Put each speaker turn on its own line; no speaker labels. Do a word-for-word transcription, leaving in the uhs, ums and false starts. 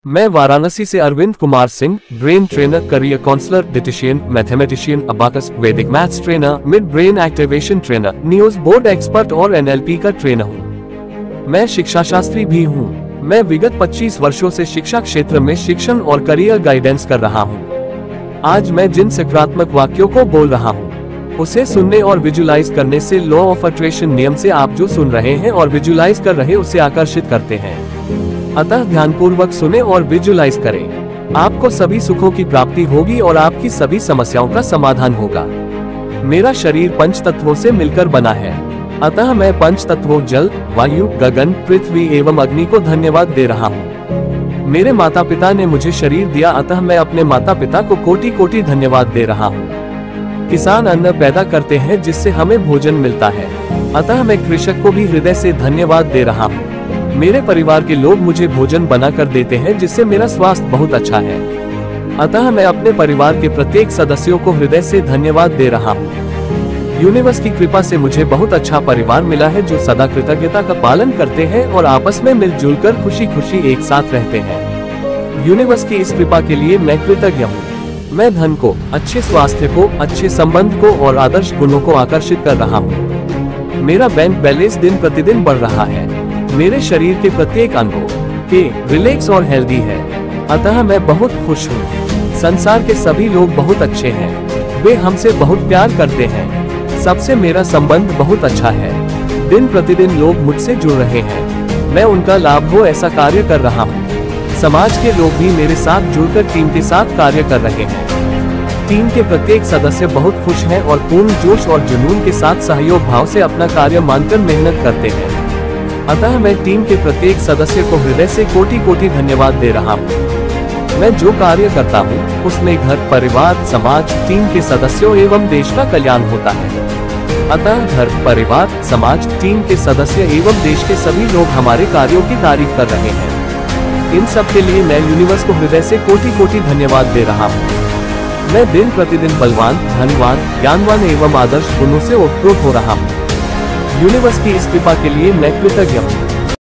मैं वाराणसी से Arvind Kumar Singh, brain trainer, career counsellor, dietitian, mathematician, abacus, Vedic maths trainer, mid brain activation trainer, news board expert और NLP का trainer हूँ। मैं शिक्षा शास्त्री भी हूँ। मैं विगत पच्चीस वर्षों से शिक्षा क्षेत्र में शिक्षण और करियर गाइडेंस कर रहा हूँ। आज मैं जिन सकारात्मक वाक्यों को बोल रहा हूँ, उसे सुनने और विजुलाइज करने से लॉ ऑफ अट्रैक्शन नियम से आप जो सुन रहे हैं और विजुलाइज कर रहे उसे आकर्षित करते हैं। अतः ध्यानपूर्वक सुने और विजुलाइज करें। आपको सभी सुखों की प्राप्ति होगी और आपकी सभी समस्याओं का समाधान होगा। मेरा शरीर पंच तत्वों से मिलकर बना है, अतः मैं पंच तत्वों जल, वायु, गगन, पृथ्वी एवं अग्नि को धन्यवाद दे रहा हूँ। मेरे माता पिता ने मुझे शरीर दिया, अतः मैं अपने माता पिता को कोटि कोटि धन्यवाद दे रहा हूँ। किसान अन्न पैदा करते हैं जिससे हमें भोजन मिलता है, अतः मैं कृषक को भी हृदय से धन्यवाद दे रहा हूँ। मेरे परिवार के लोग मुझे भोजन बना कर देते हैं जिससे मेरा स्वास्थ्य बहुत अच्छा है, अतः मैं अपने परिवार के प्रत्येक सदस्यों को हृदय से धन्यवाद दे रहा हूँ। यूनिवर्स की कृपा से मुझे बहुत अच्छा परिवार मिला है जो सदा कृतज्ञता का पालन करते हैं और आपस में मिलजुल कर खुशी खुशी एक साथ रहते हैं। यूनिवर्स की इस कृपा के लिए मैं कृतज्ञ हूँ। मैं धन को, अच्छे स्वास्थ्य को, अच्छे संबंध को और आदर्श गुणों को आकर्षित कर रहा हूँ। मेरा बैंक बैलेंस दिन प्रतिदिन बढ़ रहा है। मेरे शरीर के प्रत्येक अंगों के रिलैक्स और हेल्दी है, अतः मैं बहुत खुश हूँ। संसार के सभी लोग बहुत अच्छे हैं, वे हमसे बहुत प्यार करते हैं। सबसे मेरा संबंध बहुत अच्छा है। दिन प्रतिदिन लोग मुझसे जुड़ रहे हैं, मैं उनका लाभ हो ऐसा कार्य कर रहा हूँ। समाज के लोग भी मेरे साथ जुड़कर टीम के साथ कार्य कर रहे हैं। टीम के प्रत्येक सदस्य बहुत खुश हैं और पूर्ण जोश और जुनून के साथ सहयोग भाव से अपना कार्य मानकर मेहनत करते हैं, अतः मैं टीम के प्रत्येक सदस्य को हृदय से कोटि कोटि धन्यवाद दे रहा हूँ। मैं जो कार्य करता हूँ उसमें घर, परिवार, समाज, टीम के सदस्यों एवं देश का कल्याण होता है। अतः घर, परिवार, समाज, टीम के सदस्य एवं देश के सभी लोग हमारे कार्यों की तारीफ कर रहे हैं। इन सब के लिए मैं यूनिवर्स को हृदय से कोटि कोटि धन्यवाद दे रहा हूँ। मैं दिन प्रतिदिन बलवान, धनवान, ज्ञानवान एवं आदर्श गुणों से ओतप्रोत हो रहा हूँ। यूनिवर्स की इस कृपा के लिए मैं कृतज्ञ हूँ।